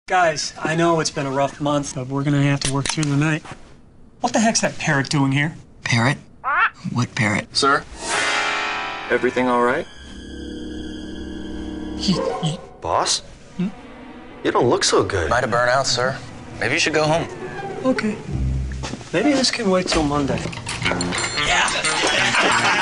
Guys, I know it's been a rough month, but we're gonna have to work through the night. What the heck's that parrot doing here? Parrot? What parrot? Sir? Everything all right? Boss? You don't look so good. Might have burned out, sir. Maybe you should go home. Okay. Maybe this can wait till Monday. Yeah.